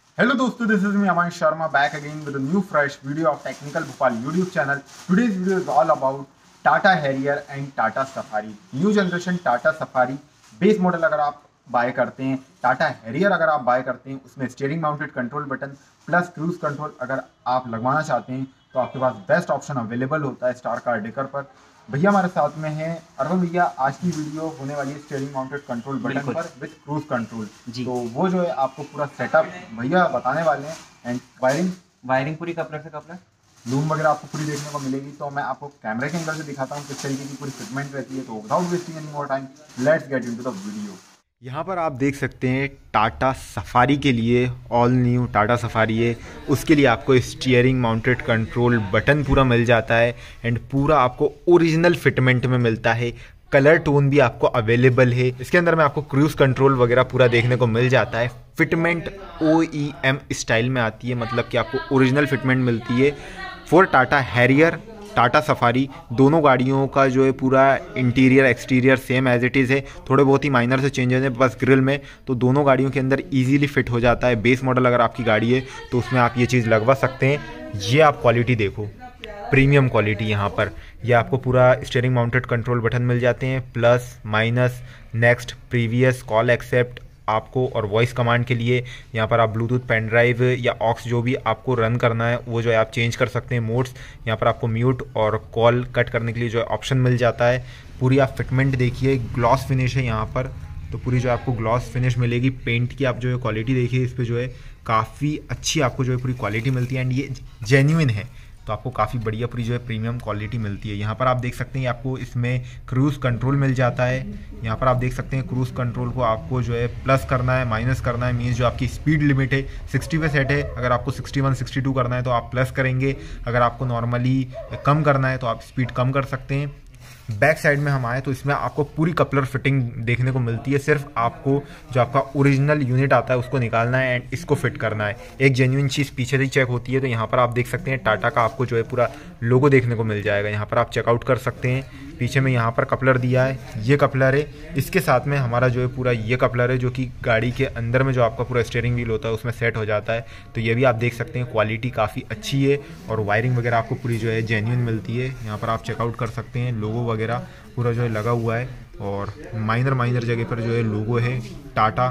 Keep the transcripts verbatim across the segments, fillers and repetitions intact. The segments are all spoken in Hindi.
Hello दोस्तों, this is me Aman Sharma back again with a new fresh video of Technical Bhopal YouTube channel. Today's video is all about Tata Harrier and Tata Safari. New generation Tata Safari base model अगर आप बाय करते हैं, टाटा हैरियर अगर आप बाय करते हैं, उसमें steering mounted control button plus cruise control अगर आप लगवाना चाहते हैं तो आपके पास बेस्ट ऑप्शन अवेलेबल होता है स्टार कार डेकर पर। भैया हमारे साथ में है अरविंद भैया। आज की वीडियो होने वाली है स्टीयरिंग माउंटेड कंट्रोल बटन पर विद क्रूज कंट्रोल। तो वो जो है आपको पूरा सेटअप भैया बताने वाले हैं एंड वायरिंग वायरिंग पूरी कपलर से कपलर लूम वगैरह आपको पूरी देखने को मिलेगी। तो मैं आपको कैमरे के एंगल से दिखाता हूँ किस तरीके की पूरी फिटमेंट रहती है। तो without wasting any more time let's get into the video. यहाँ पर आप देख सकते हैं टाटा सफारी के लिए ऑल न्यू टाटा सफारी है, उसके लिए आपको स्टीयरिंग माउंटेड कंट्रोल बटन पूरा मिल जाता है एंड पूरा आपको ओरिजिनल फिटमेंट में मिलता है। कलर टोन भी आपको अवेलेबल है। इसके अंदर में आपको क्रूज कंट्रोल वगैरह पूरा देखने को मिल जाता है। Fitment O E M style में आती है, मतलब कि आपको ओरिजिनल फिटमेंट मिलती है for Tata Harrier Tata Safari. दोनों गाड़ियों का जो है पूरा interior exterior same as it is है। थोड़े बहुत ही माइनर से चेंजेस हैं बस ग्रिल में, तो दोनों गाड़ियों के अंदर इजीली फिट हो जाता है। बेस मॉडल अगर आपकी गाड़ी है तो उसमें आप ये चीज़ लगवा सकते हैं। ये आप क्वालिटी देखो, प्रीमियम क्वालिटी। यहाँ पर ये आपको पूरा स्टीयरिंग माउंटेड कंट्रोल बटन मिल जाते हैं, plus minus next previous call accept आपको और वॉइस कमांड के लिए। यहाँ पर आप ब्लूटूथ पेन ड्राइव या ऑक्स जो भी आपको रन करना है वो जो है आप चेंज कर सकते हैं मोड्स। यहाँ पर आपको म्यूट और कॉल कट करने के लिए जो है ऑप्शन मिल जाता है। पूरी आप फिटमेंट देखिए, ग्लॉस फिनिश है यहाँ पर, तो पूरी जो आपको ग्लॉस फिनिश मिलेगी। पेंट की आप जो है क्वालिटी देखिए, इस पर जो है काफ़ी अच्छी आपको जो है पूरी क्वालिटी मिलती है एंड ये जेन्युइन है, तो आपको काफ़ी बढ़िया पूरी जो है प्रीमियम क्वालिटी मिलती है। यहाँ पर आप देख सकते हैं आपको इसमें क्रूज़ कंट्रोल मिल जाता है। यहाँ पर आप देख सकते हैं क्रूज़ कंट्रोल को आपको जो है प्लस करना है, माइनस करना है, मीन्स जो आपकी स्पीड लिमिट है सिक्सटी पे सेट है। अगर आपको सिक्सटी वन सिक्सटी टू करना है तो आप प्लस करेंगे, अगर आपको नॉर्मली कम करना है तो आप स्पीड कम कर सकते हैं। बैक साइड में हम आए तो इसमें आपको पूरी कपलर फिटिंग देखने को मिलती है। सिर्फ आपको जो आपका ओरिजिनल यूनिट आता है उसको निकालना है एंड इसको फिट करना है। एक जेन्युइन चीज़ पीछे से चेक होती है, तो यहाँ पर आप देख सकते हैं टाटा का आपको जो है पूरा लोगो देखने को मिल जाएगा। यहाँ पर आप चेकआउट कर सकते हैं। पीछे में यहाँ पर कपलर दिया है, ये कपलर है। इसके साथ में हमारा जो है पूरा ये कपलर है जो कि गाड़ी के अंदर में जो आपका पूरा स्टीयरिंग व्हील होता है उसमें सेट हो जाता है। तो ये भी आप देख सकते हैं क्वालिटी काफ़ी अच्छी है और वायरिंग वगैरह आपको पूरी जो है जेन्युइन मिलती है। यहाँ पर आप चेकआउट कर सकते हैं, लोगो वगैरह पूरा जो है लगा हुआ है और माइनर माइनर जगह पर जो है लोगो है टाटा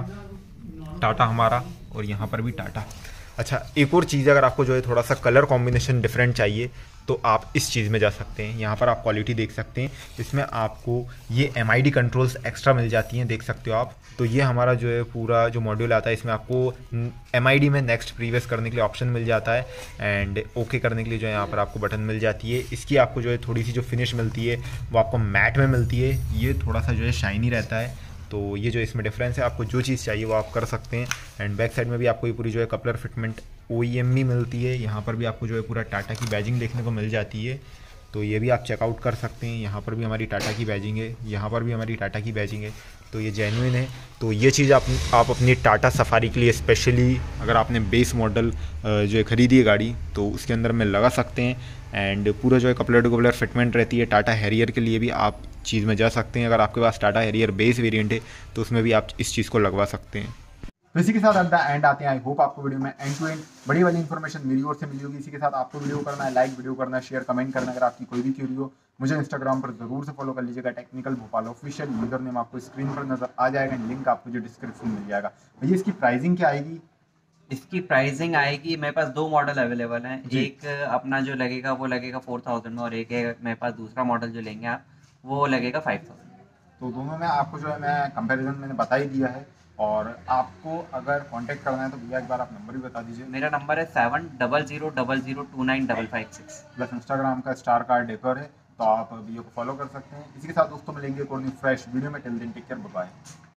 टाटा हमारा, और यहाँ पर भी टाटा। अच्छा, एक और चीज़, अगर आपको जो है थोड़ा सा कलर कॉम्बिनेशन डिफरेंट चाहिए तो आप इस चीज़ में जा सकते हैं। यहाँ पर आप क्वालिटी देख सकते हैं, इसमें आपको ये M I D controls extra मिल जाती हैं, देख सकते हो आप। तो ये हमारा जो है पूरा जो मॉड्यूल आता है इसमें आपको एम आई डी में नेक्स्ट प्रीवियस करने के लिए ऑप्शन मिल जाता है एंड ओके करने के लिए जो है यहाँ पर आपको बटन मिल जाती है। इसकी आपको जो है थोड़ी सी जो फिनिश मिलती है वो आपको मैट में मिलती है, ये थोड़ा सा जो है शाइनी रहता है। तो ये जो इसमें डिफरेंस है, आपको जो चीज़ चाहिए वो आप कर सकते हैं। एंड बैक साइड में भी आपको ये पूरी जो है coupler fitment O E M भी मिलती है। यहाँ पर भी आपको जो है पूरा टाटा की बैजिंग देखने को मिल जाती है, तो ये भी आप चेकआउट कर सकते हैं। यहाँ पर भी हमारी टाटा की बैजिंग है, यहाँ पर भी हमारी टाटा की बैजिंग है, तो ये जेन्युइन है। तो ये चीज़ आप आप अपनी टाटा सफारी के लिए स्पेशली अगर आपने बेस मॉडल जो है ख़रीदी है गाड़ी तो उसके अंदर में लगा सकते हैं। एंड पूरा जो है कपलर टू कपलर फिटमेंट रहती है। टाटा हैरियर के लिए भी आप चीज़ में जा सकते हैं, अगर आपके पास टाटा हैरियर बेस वेरिएंट है तो उसमें भी आप इस चीज़ को लगवा सकते हैं। तो इसी के साथ एट द एंड आते हैं। आई होप आपको वीडियो में एंड टू एंड बड़ी वाली इन्फॉर्मेशन मेरी ओर से मिली होगी। इसी के साथ आपको वीडियो करना है लाइक, वीडियो करना है शेयर, कमेंट करना। अगर आपकी कोई भी क्यूरी हो मुझे इंस्टाग्राम पर जरूर से फॉलो कर लीजिएगा, technical Bhopal official. User name आपको स्क्रीन पर नजर आ जाएगा, लिंक आपको जो डिस्क्रिप्शन मिल जाएगा। भैया इसकी प्राइसिंग क्या आएगी? इसकी प्राइसिंग आएगी, मेरे पास दो मॉडल अवेलेबल हैं। एक अपना जो लगेगा वो लगेगा फोर थाउजेंड में, और एक है मेरे पास दूसरा मॉडल जो लेंगे आप वो लगेगा फाइव थाउजेंड। तो दोनों में आपको जो है मैं कंपैरिजन मैंने बता ही दिया है। और आपको अगर कांटेक्ट करना है तो भैया एक बार आप नंबर भी बता दीजिए। मेरा नंबर है seven double zero double zero two nine double five six, plus Instagram का स्टार कार डेकर है, तो आप भैया को फॉलो कर सकते हैं। इसी के साथ दोस्तों मिलेंगे एक और न्यू फ्रेश वीडियो में। Till then take care, bye bye.